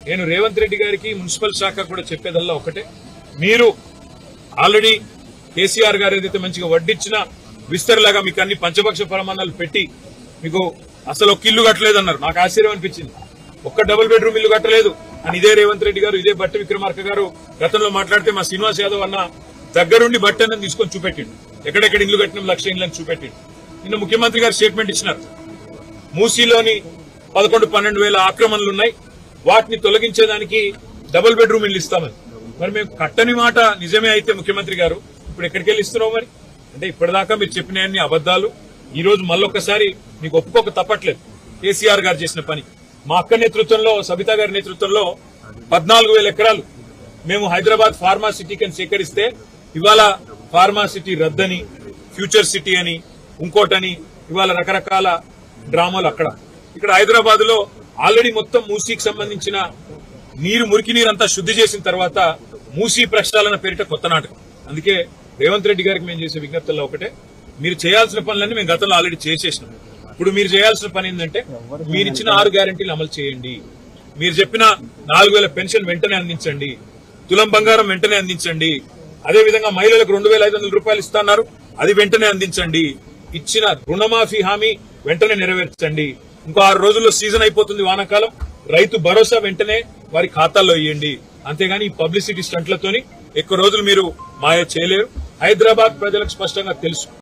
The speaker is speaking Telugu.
నేను రేవంత్ రెడ్డి గారికి మున్సిపల్ శాఖ కూడా చెప్పేదల్లా ఒకటే, మీరు ఆల్రెడీ కేసీఆర్ గారు ఏదైతే మంచిగా వడ్డిచ్చినా విస్తరలాగా మీకు అన్ని పంచపక్ష ప్రమాణాలు పెట్టి మీకు అసలు ఒక ఇల్లు కట్టలేదన్నారు. నాకు ఆశ్చర్యం అనిపించింది. ఒక్క డబుల్ బెడ్రూమ్ ఇల్లు కట్టలేదు అని ఇదే రేవంత్ రెడ్డి గారు, ఇదే బట్టి విక్రమార్క గారు గతంలో మాట్లాడితే మా శ్రీనివాస్ యాదవ్ అన్న దగ్గరుండి బట్టి అన్నది తీసుకొని చూపెట్టిండు. ఎక్కడెక్కడ ఇల్లు కట్టిన 1,00,000 ఇల్లు అని చూపెట్టిండు. నిన్న ముఖ్యమంత్రి గారు స్టేట్మెంట్ ఇచ్చినారు. మూసీలోని 11-12 ఆక్రమణలున్నాయి, వాటిని తొలగించేదానికి డబుల్ బెడ్రూమ్ ఇల్లు ఇస్తామని. మరి మేము కట్టని మాట నిజమే అయితే ముఖ్యమంత్రి గారు ఇప్పుడు ఎక్కడికి వెళ్ళి ఇస్తున్నావు? మరి అంటే ఇప్పటిదాకా మీరు చెప్పినవన్నీ అబద్దాలు. ఈ రోజు మళ్ళొక్కసారి మీకు ఒప్పుకోక తప్పట్లేదు. కేసీఆర్ గారు చేసిన పని, మా అక్క నేతృత్వంలో, సబితా గారి నేతృత్వంలో 14,000 ఎకరాలు మేము హైదరాబాద్ ఫార్మా సిటీకి సేకరిస్తే ఇవాళ ఫార్మా సిటీ రద్దని, ఫ్యూచర్ సిటీ అని, ఇంకోటని ఇవాళ రకరకాల డ్రామాలు అక్కడ. ఇక్కడ హైదరాబాద్ లో ఆల్రెడీ మొత్తం మూసీకి సంబంధించిన మురికి నీరంతా శుద్ధి చేసిన తర్వాత మూసీ ప్రక్షాళన పేరిట కొత్త నాటకం. అందుకే రేవంత్ రెడ్డి గారికి మేము చేసే విజ్ఞప్తుల్లో ఒకటే, మీరు చేయాల్సిన పనులన్నీ మేము గతంలో ఆల్రెడీ చేసేసినాం. ఇప్పుడు మీరు చేయాల్సిన పని ఏంటంటే మీరు ఇచ్చిన 6 గ్యారెంటీలు అమలు చేయండి. మీరు చెప్పిన 4,000 పెన్షన్ వెంటనే అందించండి, తులం బంగారం వెంటనే అందించండి, అదేవిధంగా మహిళలకు 2,500 రూపాయలు ఇస్తున్నారు, అది వెంటనే అందించండి, ఇచ్చిన రుణమాఫీ హామీ వెంటనే నెరవేర్చండి. ఇంకో 6 రోజుల్లో సీజన్ అయిపోతుంది వానాకాలం, రైతు భరోసా వెంటనే వారి ఖాతాల్లో ఇవ్వండి. అంతేగాని ఈ పబ్లిసిటీ స్టంట్లతోని ఎక్కువ రోజులు మీరు మాయ చేయలేరు. హైదరాబాద్ ప్రజలకు స్పష్టంగా తెలుసు.